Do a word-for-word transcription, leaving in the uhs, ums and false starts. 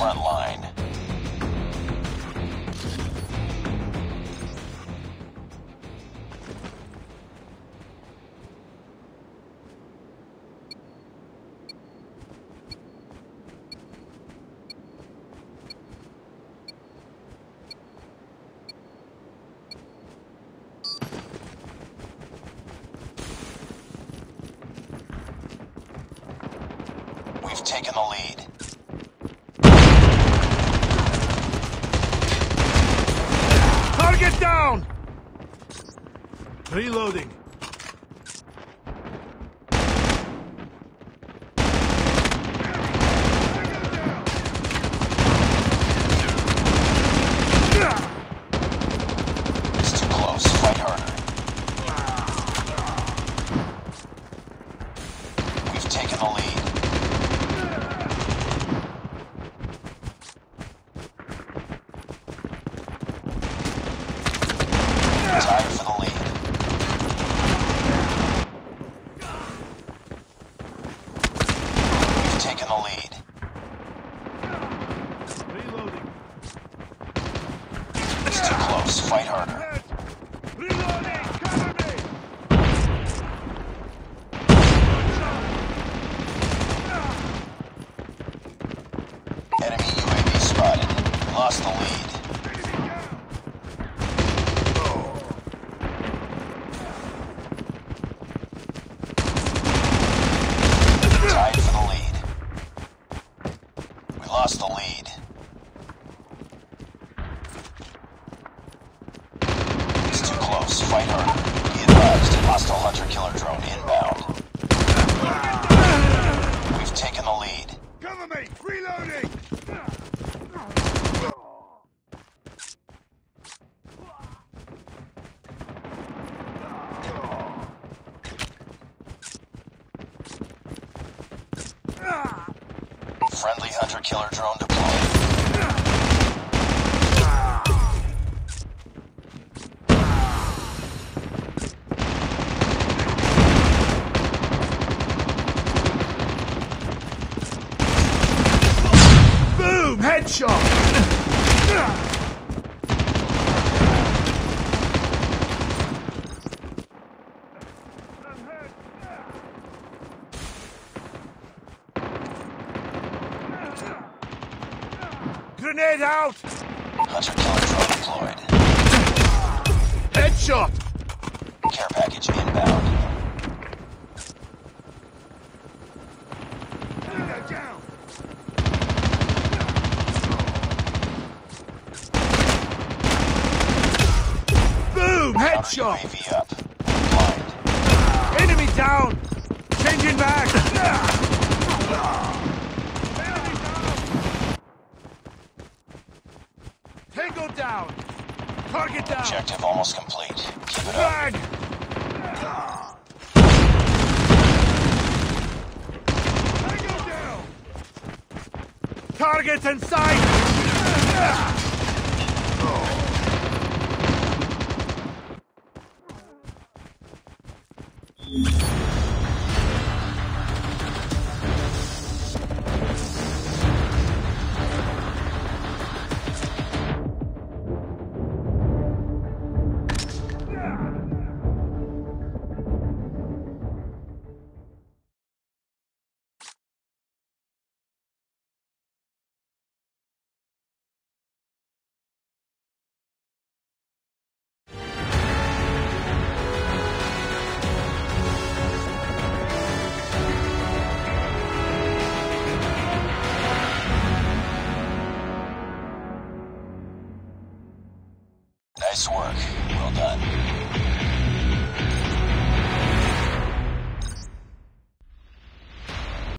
front line. We've taken the lead. Target down! Reloading. It's too close. Fight harder. We've taken the lead. Tied for the lead. We've taken the lead. Reloading. It's too close. Fight harder. Reloading! Cover me! Enemy U A V spotted. We lost the lead. Tied for the lead. We lost the lead. It's too close. Fight harder. Be advised. Hostile hunter-killer drone inbound. We've taken the lead. Cover me! Reloading! Friendly hunter-killer drone deployed. Boom! Headshot! Grenade out! Hunter-killer drone deployed. Headshot! Care package inbound. Down! Boom! Counter Headshot! U A V up. Blind. Enemy down! Changing back! Tango down! Target down! Objective almost complete. Keep it up. Bang! Tango down! Target in sight! Nice work. Well done.